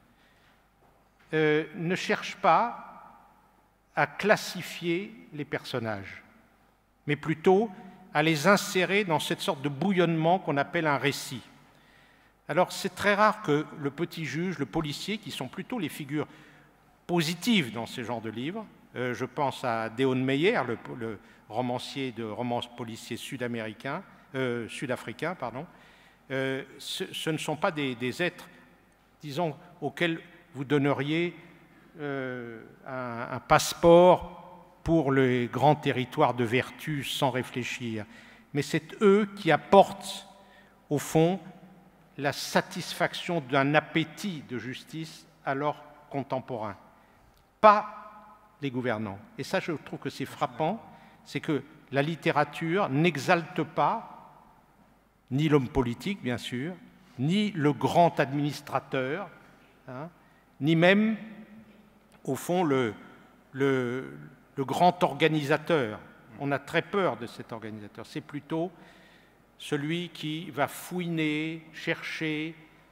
euh, ne cherche pas à classifier les personnages, mais plutôt à les insérer dans cette sorte de bouillonnement qu'on appelle un récit. Alors c'est très rare que le petit juge, le policier, qui sont plutôt les figures positives dans ce genre de livres, euh, je pense à Deon Meyer, le, le romancier de romans policiers sud-américains, euh, sud-africains, pardon, euh, ce, ce ne sont pas des, des êtres, disons, auxquels vous donneriez euh, un, un passeport pour les grands territoires de vertu sans réfléchir, mais c'est eux qui apportent, au fond, la satisfaction d'un appétit de justice à leurs contemporains, pas les gouvernants. Et ça, je trouve que c'est frappant, c'est que la littérature n'exalte pas ni l'homme politique, bien sûr, ni le grand administrateur, hein, ni même, au fond, le, le, le grand organisateur. On a très peur de cet organisateur. C'est plutôt celui qui va fouiner, chercher,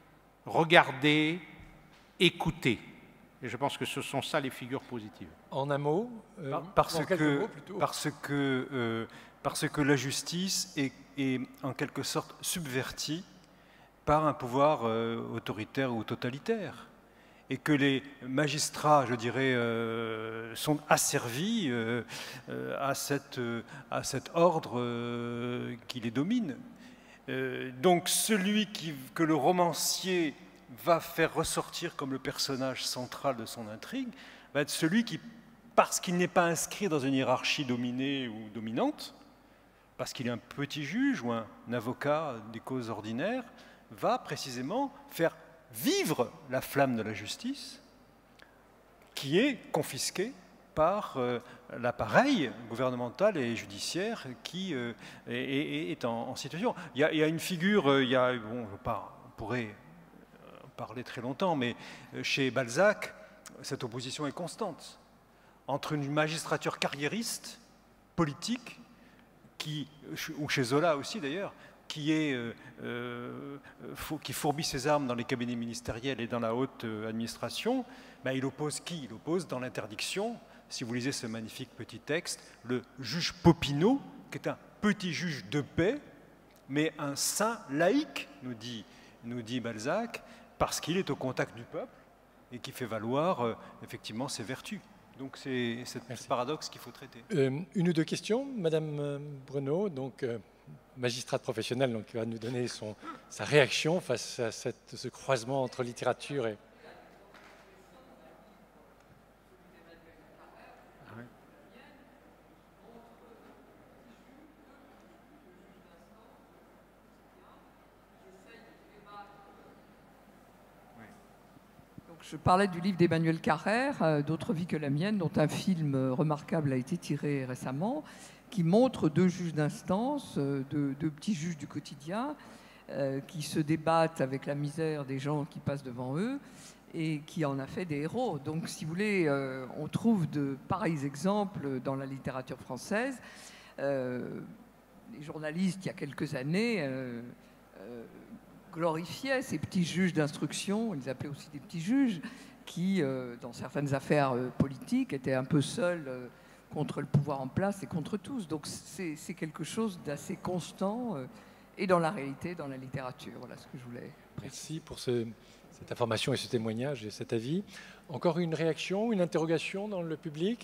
regarder, écouter. Et je pense que ce sont ça les figures positives. En un mot, euh, parce, en que, mots plutôt. parce, que, euh, parce que la justice est, est en quelque sorte subvertie par un pouvoir euh, autoritaire ou totalitaire. Et que les magistrats, je dirais, euh, sont asservis euh, euh, à, cette, euh, à cet ordre euh, qui les domine. Euh, donc celui qui, que le romancier va faire ressortir comme le personnage central de son intrigue, va être celui qui, parce qu'il n'est pas inscrit dans une hiérarchie dominée ou dominante, parce qu'il est un petit juge ou un avocat des causes ordinaires, va précisément faire vivre la flamme de la justice qui est confisquée par euh, l'appareil gouvernemental et judiciaire qui euh, est, est en, en situation. Il y, a, il y a une figure, euh, il y a, bon, je pas, on pourrait parler très longtemps, mais chez Balzac, cette opposition est constante entre une magistrature carriériste, politique, qui, ou chez Zola aussi d'ailleurs, qui, est, euh, euh, qui fourbit ses armes dans les cabinets ministériels et dans la haute administration, ben il oppose qui? Il oppose dans l'interdiction, si vous lisez ce magnifique petit texte, le juge Popinot, qui est un petit juge de paix, mais un saint laïque, nous dit, nous dit Balzac, parce qu'il est au contact du peuple et qui fait valoir euh, effectivement ses vertus. Donc c'est ce paradoxe qu'il faut traiter. Euh, une ou deux questions, Madame Bruno, donc euh, magistrate professionnelle, donc, qui va nous donner son, sa réaction face à cette, ce croisement entre littérature et... Je parlais du livre d'Emmanuel Carrère, euh, D'autres vies que la mienne, dont un film euh, remarquable a été tiré récemment, qui montre deux juges d'instance, euh, deux, deux petits juges du quotidien, euh, qui se débattent avec la misère des gens qui passent devant eux. et qui en a fait des héros. Donc, si vous voulez, euh, on trouve de pareils exemples dans la littérature française. Euh, les journalistes, il y a quelques années, euh, euh, glorifiaient ces petits juges d'instruction, ils les appelaient aussi des petits juges, qui, euh, dans certaines affaires euh, politiques, étaient un peu seuls euh, contre le pouvoir en place et contre tous. Donc, c'est quelque chose d'assez constant, euh, et dans la réalité, dans la littérature. Voilà ce que je voulais préciser. Merci pour ce... cette information et ce témoignage et cet avis. Encore une réaction, une interrogation dans le public?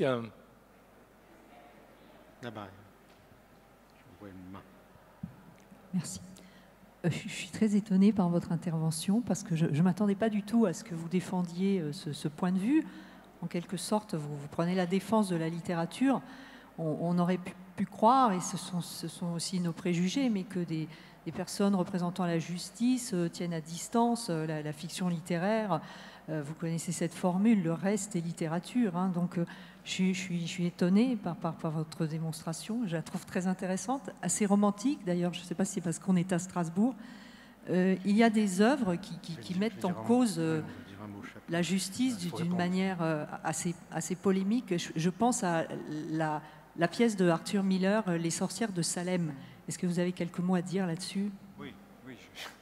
Là-bas, je vois une main. Merci. Euh, je suis très étonnée par votre intervention parce que je ne m'attendais pas du tout à ce que vous défendiez euh, ce, ce point de vue. En quelque sorte, vous, vous prenez la défense de la littérature. On, on aurait pu, pu croire, et ce sont, ce sont aussi nos préjugés, mais que des... des personnes représentant la justice euh, tiennent à distance euh, la, la fiction littéraire. Euh, vous connaissez cette formule, le reste est littérature. Hein, donc, euh, je, suis, je, suis, je suis étonnée par, par, par votre démonstration. Je la trouve très intéressante, assez romantique. D'ailleurs, je ne sais pas si c'est parce qu'on est à Strasbourg. Euh, il y a des œuvres qui, qui, qui mettent en cause euh, la justice d'une manière euh, assez, assez polémique. Je, je pense à la, la pièce de Arthur Miller, Les sorcières de Salem. Est-ce que vous avez quelques mots à dire là-dessus? Oui, oui.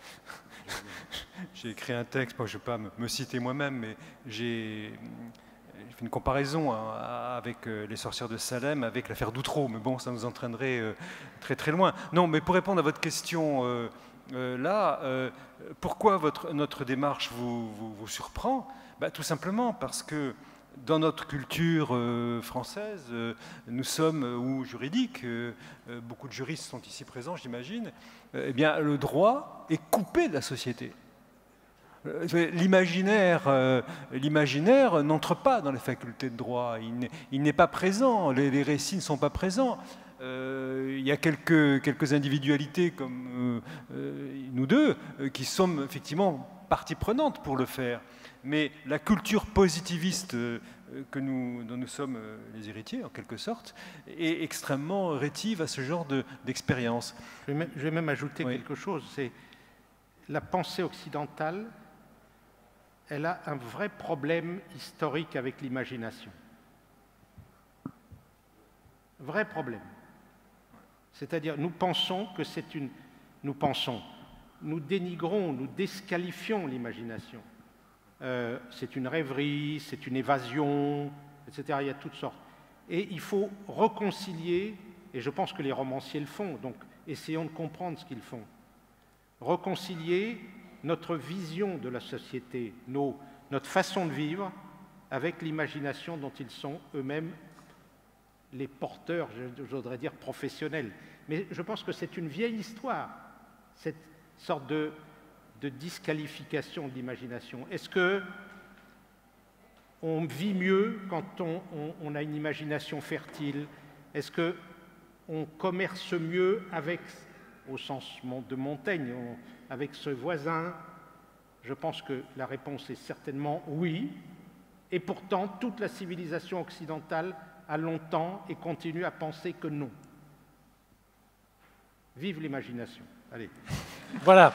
J'ai écrit un texte, moi je ne vais pas me, me citer moi-même, mais j'ai fait une comparaison hein, avec euh, les sorcières de Salem, avec l'affaire d'Outreau, mais bon, ça nous entraînerait euh, très très loin. Non, mais pour répondre à votre question, euh, euh, là, euh, pourquoi votre, notre démarche vous, vous, vous surprend? Bah, tout simplement parce que dans notre culture euh, française, euh, nous sommes, euh, ou juridique, euh, euh, beaucoup de juristes sont ici présents, j'imagine, euh, eh bien, le droit est coupé de la société. Euh, L'imaginaire euh, l'imaginaire n'entre pas dans les facultés de droit, il n'est pas présent, les, les récits ne sont pas présents. Euh, il y a quelques, quelques individualités comme euh, euh, nous deux euh, qui sommes effectivement partie prenante pour le faire. Mais la culture positiviste que nous, dont nous sommes les héritiers, en quelque sorte, est extrêmement rétive à ce genre d'expérience. Je, je vais même ajouter oui. quelque chose. C'est la pensée occidentale, elle a un vrai problème historique avec l'imagination. Vrai problème. C'est-à-dire, nous pensons que c'est une... Nous pensons, nous dénigrons, nous disqualifions l'imagination. Euh, c'est une rêverie, c'est une évasion, et cetera. Il y a toutes sortes. Et il faut réconcilier, et je pense que les romanciers le font, donc essayons de comprendre ce qu'ils font. Réconcilier notre vision de la société, nos, notre façon de vivre, avec l'imagination dont ils sont eux-mêmes les porteurs, je voudrais dire professionnels. Mais je pense que c'est une vieille histoire, cette sorte de... de disqualification de l'imagination. Est-ce que on vit mieux quand on, on, on a une imagination fertile? Est-ce que on commerce mieux avec, au sens de Montaigne, on, avec ce voisin? Je pense que la réponse est certainement oui. Et pourtant, toute la civilisation occidentale a longtemps et continue à penser que non. Vive l'imagination. Allez. Voilà.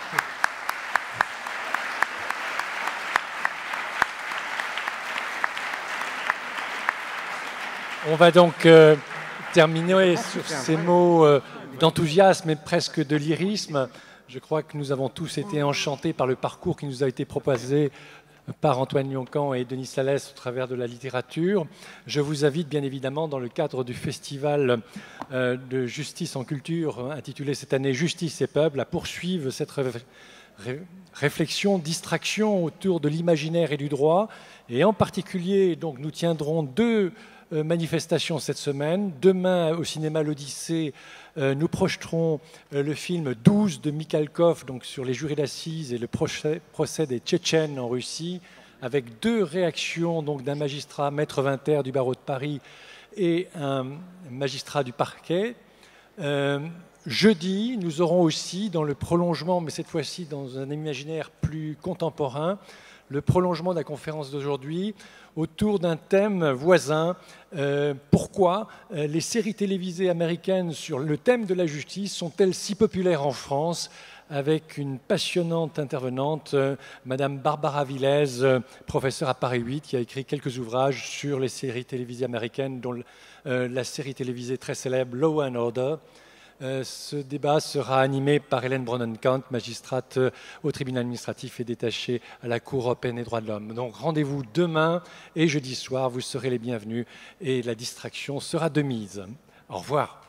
On va donc euh, terminer sur ces mots euh, d'enthousiasme et presque de lyrisme. Je crois que nous avons tous été enchantés par le parcours qui nous a été proposé par Antoine Lyon-Camp et Denis Salès au travers de la littérature. Je vous invite bien évidemment dans le cadre du festival euh, de justice en culture intitulé cette année Justice et Peuple à poursuivre cette ré ré réflexion, distraction autour de l'imaginaire et du droit. Et en particulier, donc, nous tiendrons deux euh, manifestations cette semaine. Demain, au cinéma L'Odyssée, euh, nous projeterons euh, le film douze de Mikhalkov, donc sur les jurés d'assises et le procès, procès des Tchétchènes en Russie, avec deux réactions d'un magistrat, maître Vinter du barreau de Paris, et un magistrat du parquet. Euh, jeudi, nous aurons aussi, dans le prolongement, mais cette fois-ci dans un imaginaire plus contemporain, le prolongement de la conférence d'aujourd'hui, autour d'un thème voisin. Euh, pourquoi euh, les séries télévisées américaines sur le thème de la justice sont-elles si populaires en France, avec une passionnante intervenante, euh, Madame Barbara Villez, euh, professeure à Paris huit, qui a écrit quelques ouvrages sur les séries télévisées américaines, dont euh, la série télévisée très célèbre Law and Order. Euh, ce débat sera animé par Hélène Bronnenkamp, magistrate euh, au tribunal administratif et détachée à la Cour européenne des droits de l'homme. Donc rendez-vous demain et jeudi soir, vous serez les bienvenus et la distraction sera de mise. Au revoir.